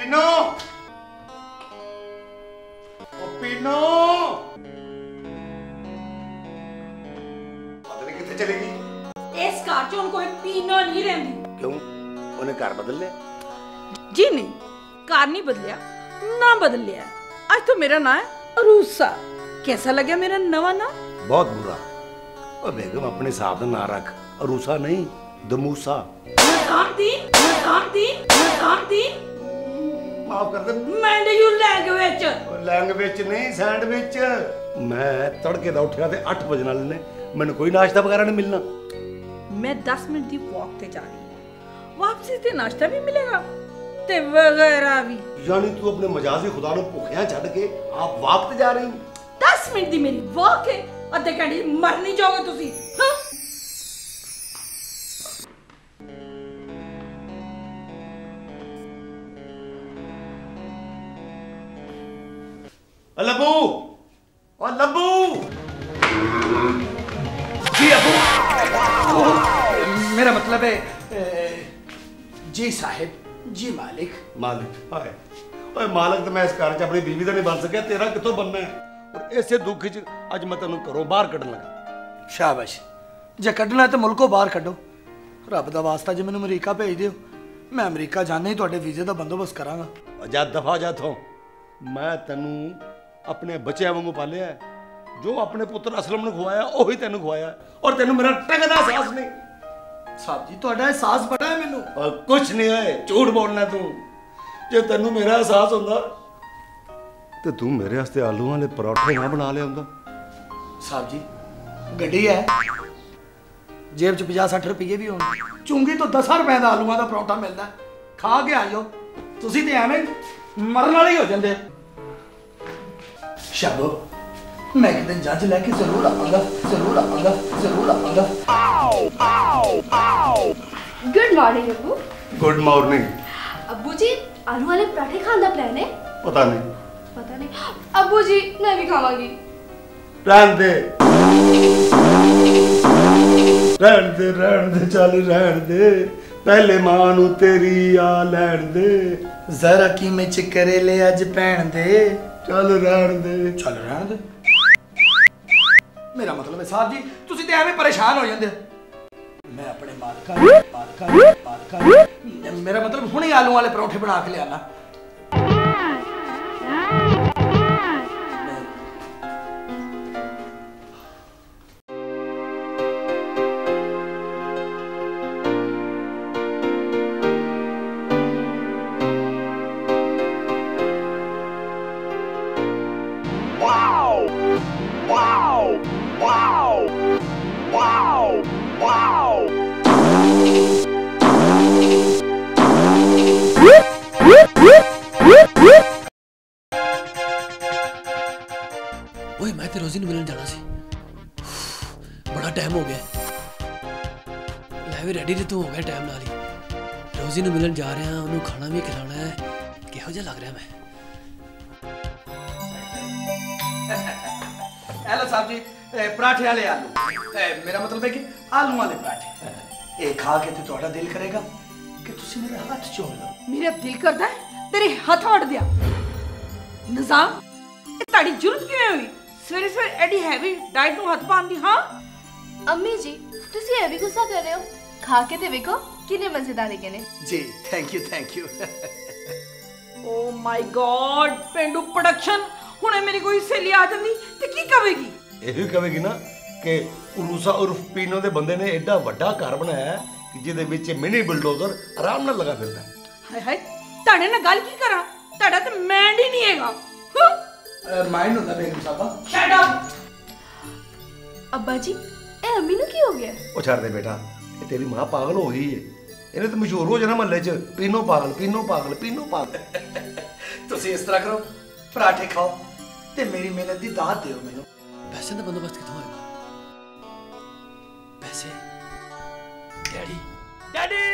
पीनो पीनो पता नहीं कितने चलेगी। इस घर च कोई पीनो नहीं रहंदी। क्यों उन्हें घर बदल लिया? जी नहीं, घर नहीं बदलिया, ना बदलिया। आज तो मेरा नाम है अरूसा। कैसा लगा मेरा नवा नाम? बहुत बुरा। और बेगम अपने हिसाब से ना रख, अरूसा नहीं दमूसा। माफ कर दे। लैंग्वेज नहीं सैंडविच। मैं तड़के दा उठिया ते 8 बजे वाले ने मैंने कोई नाश्ता वगैरह नहीं मिलना। मैं 10 मिनट की वॉक ते जा रही हूं, वापसी ते नाश्ता भी मिलेगा ते वगैरह भी। यानी तू अपने मजाजी खुदा नु भुखिया छड़ के आप वॉक ते जा रही? 10 मिनट दी मेरी वॉक है, अद्धे घंटे मर नहीं जाओगे तुसी। हाँ? लब्बू और लब्बू। जी अबू, मेरा मतलब है जी साहिब, जी मालिक। मालिक हाय ओए मालिक तो मैं इस घर च अपनी बीवी दा नहीं बन सकिया, तेरा कितों बनना है? और इसे दुख च अज मैं तेनों घरों बाहर कढन लगा। शाबाश, जे कढना तो मुल्कों बाहर कढो। रब दा वास्ता जे मैनूं अमरीका भेज दिओ, मैं अमरीका जाने ही तुहाडे वीजे दा बंदोबस्त करांगा। जा दफा जा इथों। मैं तेनों अपने बच्चों वांगू पालिया है। जो अपने पुत्र असलम ने खुआया वही तेन खुआया, और तेन मेरा टकदा एहसास नहीं। साहब जी तुहाडा एहसास बड़ा है मैनू। कुछ नहीं है, झूठ बोलना तू। जे तेन मेरा एहसास होंदा तो तू मेरे वास्ते आलू वाले पराठे ना बना लिया होंदा। साहब जी गड्डी है, जेब च 50-60 रुपये भी होने, चुंगी तो 10 रुपए का आलूआं का पराठा मिलता है। खा के आ जाओ, तुसी ते एवें मरन वाले हो जांदे। शाबो, मैं एक दिन जज लैके जरूर आऊंगा, जरूर आऊंगा, जरूर आऊंगा। गुड मॉर्निंग अब्बू। Good morning. अब्बू जी आलू वाले पराठे खाने का प्लान है? पता नहीं। पता नहीं अब्बू जी, मैं भी खावांगी। रहन दे चल रहन दे, पहले मां नू तेरी आ लैन दे। जरा की में चिकरे ले अज भैन दे। चल रहन दे, चल रहन दे। मेरा मतलब है साहब जी तुसी ते एवें परेशान हो जांदे। मैं अपने मालका मेरा मतलब हुणे आलू वाले परोठे बना के लियाना। मैं तो रोजी मिलन जाना सी, बड़ा टाइम हो गया। लै भी रेडी तू हो गया टाइम नाल ही। रोजी मिलन जा रहा, उन्होंने खाना भी खिलाना है। किहो जिहा लग रहा मैं? हेलो साहब जी, पराठे वाले आलू। मेरा मतलब है कि आलू वाले पराठे। ये खा के तो थोड़ा दिल करेगा कि तुसी मेरे हाथ चूम लो। मेरा दिल करता है तेरे हाथ वड़ दिया। निजाम, ये ताड़ी जरूरत क्यों हुई सवेरे सवेरे एडी हैवी डाइट नु हाथ पान दी? हाँ अम्मी जी तुसी ये भी गुस्सा कर रहे हो? खा के ते देखो किने मजेदार है ने। जी thank you thank you. Oh my god, पेंडू प्रोडक्शन हुणे मेरी कोई सहेली आ जांदी ते की कहेगी? यही कहेगी ना कि उरूसा उर्फ पीनो दे बंदे ने एडा वड्डा घर बनाया है कि जिहदे विच मिनी बुलडोजर आराम नाल लगा फिरदा है। हाय हाय, ताड़े नाल गल की करा? ताड़ा ते माइंड ही नहीं हैगा। माइंड होता बेगम साहबा। Shut up. अब्बा जी ए अम्मी नु की हो गया? ओ छड़ दे बेटा, ये तेरी मां पागल हो गई है। इन्हें तो मशहूर हो जाना महल्ले च, पीनो पागल पीनो पागल पीनो पागल। तुसी इस तरह करो, पराठे खाओ ते मेरी मेहनत दी दाद दियो मैनू। पैसे का बंदोबस्त कितों होएगा? पैसे? Daddy daddy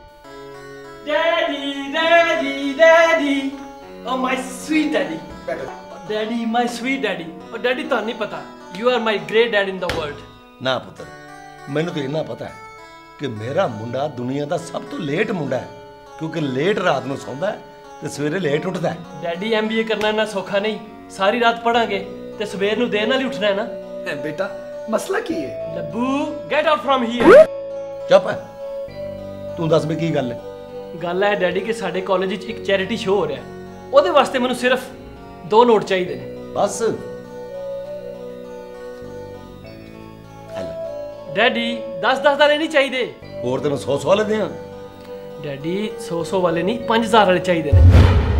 daddy daddy daddy, oh my sweet daddy. Daddy my sweet daddy. और डैडी तो नहीं पता, you are my great dad in the world. ना पुत्र, मैनू तो इन्ना पता है कि मेरा मुंडा दुनिया का सब तो लेट मुंडा है, क्योंकि लेट रात में सौंदा है ਤੇ ਸਵੇਰੇ ਲੇਟ ਉੱਠਦਾ ਹੈ। ਡੈਡੀ ਐਮਬੀਏ ਕਰਨਾ ਨਾ ਸੌਖਾ ਨਹੀਂ। ਸਾਰੀ ਰਾਤ ਪੜਾਂਗੇ ਤੇ ਸਵੇਰ ਨੂੰ ਦੇਰ ਨਾਲ ਹੀ ਉੱਠਣਾ ਹੈ ਨਾ। ਬੇਟਾ ਮਸਲਾ ਕੀ ਹੈ? Labhu get out from here. ਚੁੱਪ ਹੈ। ਤੂੰ ਦੱਸ ਵੀ ਕੀ ਗੱਲ ਹੈ? ਗੱਲ ਹੈ ਡੈਡੀ ਕਿ ਸਾਡੇ ਕਾਲਜ ਵਿੱਚ ਇੱਕ ਚੈਰਿਟੀ ਸ਼ੋਅ ਹੋ ਰਿਹਾ ਹੈ। ਉਹਦੇ ਵਾਸਤੇ ਮੈਨੂੰ ਸਿਰਫ 2 ਨੋਟ ਚਾਹੀਦੇ ਨੇ ਬਸ। ਡੈਡੀ 10-10 ਵਾਲੇ ਨਹੀਂ ਚਾਹੀਦੇ। ਹੋਰ ਤੈਨੂੰ 100 ਲੈਂਦੇ ਆ। ਡੈਡੀ 100 ਵਾਲੇ ਨਹੀਂ 5000 ਵਾਲੇ ਚਾਹੀਦੇ ਨੇ।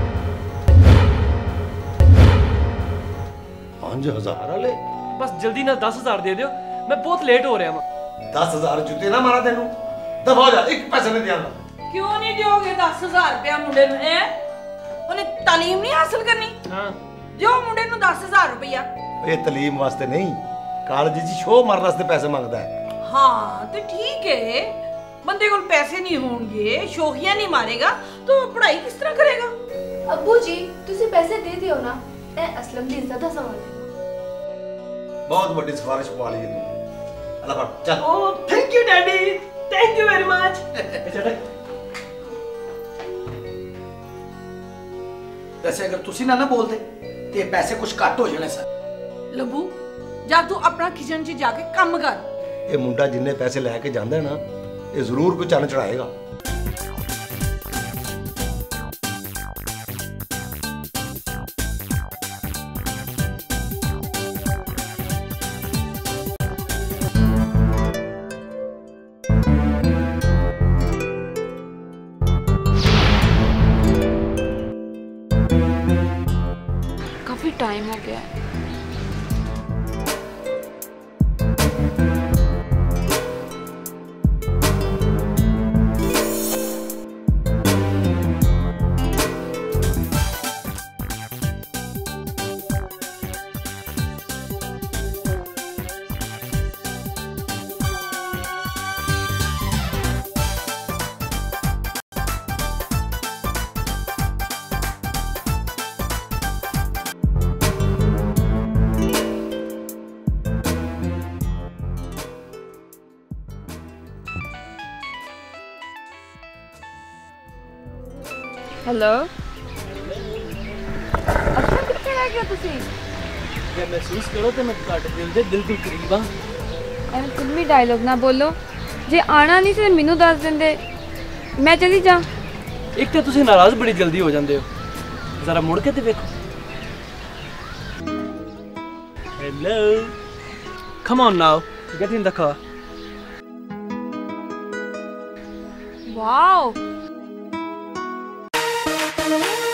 5000 ਵਾਲੇ? ਬਸ ਜਲਦੀ ਨਾਲ 10000 ਦੇ ਦਿਓ, ਮੈਂ ਬਹੁਤ ਲੇਟ ਹੋ ਰਿਹਾ ਹਾਂ। 10000 ਜੁੱਤੇ ਨਾ ਮਾਰਾ ਤੈਨੂੰ। ਦਫਾ ਹੋ ਜਾ, ਇੱਕ ਪੈਸੇ ਨਹੀਂ ਦਿਆਂਗਾ। ਕਿਉਂ ਨਹੀਂ ਦਿਓਗੇ 10000 ਰੁਪਇਆ ਮੁੰਡੇ ਨੂੰ? ਹੈ ਉਹਨੇ ਤਾਲੀਮ ਨਹੀਂ ਹਾਸਲ ਕਰਨੀ? ਹਾਂ ਦਿਓ ਮੁੰਡੇ ਨੂੰ 10000 ਰੁਪਇਆ। ਇਹ ਤਾਲੀਮ ਵਾਸਤੇ ਨਹੀਂ, ਕਾਲਜ 'ਚ ਸ਼ੋਅ ਮਾਰਨ ਵਾਸਤੇ ਪੈਸੇ ਮੰਗਦਾ ਹੈ। ਹਾਂ ਤੇ ਠੀਕ ਹੈ, ਬੰਦੇ ਕੋਲ ਪੈਸੇ ਨਹੀਂ ਹੋਣਗੇ, ਸ਼ੋਖੀਆਂ ਨਹੀਂ ਮਾਰੇਗਾ ਤਾਂ ਪੜ੍ਹਾਈ ਕਿਸ ਤਰ੍ਹਾਂ ਕਰੇਗਾ? ਅੱਬੂ ਜੀ ਤੁਸੀਂ ਪੈਸੇ ਦੇ ਦਿਓ ਨਾ, ਇਹ ਅਸਲਮ ਦੀ ਇੱਜ਼ਤ ਦਾ ਸਵਾਲ ਹੈ। ਬਹੁਤ ਵੱਡੀ ਸਿਫਾਰਿਸ਼ ਪਵਾ ਲਈ ਤੂੰ। ਅੱਲਾ ਫੜ ਚੱਲ। Oh thank you daddy, thank you very much. ਵੈਸੇ ਅਗਰ ਤੁਸੀਂ ਨਾ ਬੋਲਦੇ ਤੇ ਪੈਸੇ ਕੁਝ ਘੱਟ ਹੋ ਜਾਣੇ ਸਰ। ਲੱਭੂ ਜਾ ਤੂੰ ਆਪਣਾ ਕਿਚਨ 'ਚ ਜਾ ਕੇ ਕੰਮ ਕਰ। ਇਹ ਮੁੰਡਾ ਜਿੰਨੇ ਪੈਸੇ ਲੈ ਕੇ ਜਾਂਦਾ ਨਾ, ਇਹ ਜ਼ਰੂਰ ਕੋਈ ਚੰਨ ਚੜਾਏਗਾ। काफी टाइम हो गया है। हेलो अच्छा कितने रह गया तुसी? ਜੇ ਮਹਿਸੂਸ ਕਰੋ ਤੇ ਮੈਂ ਤੁਹਾਡੇ ਦਿਲ ਦੇ ਬਿਲਕੁਲ ਕਰੀਬ ਹਾਂ। ਐਵੇਂ ਫਿਲਮੀ ਡਾਇਲੌਗ ਨਾ ਬੋਲੋ। ਜੇ ਆਣਾ ਨਹੀਂ ਤੇ ਮੈਨੂੰ ਦੱਸ ਦਿੰਦੇ, ਮੈਂ ਚਲੀ ਜਾ। ਇੱਕ ਤਾਂ ਤੁਸੀਂ ਨਾਰਾਜ਼ ਬੜੀ ਜਲਦੀ ਹੋ ਜਾਂਦੇ ਹੋ, ਜ਼ਰਾ ਮੁੜ ਕੇ ਤੇ ਵੇਖੋ। Hello come on now, get in the car. Wow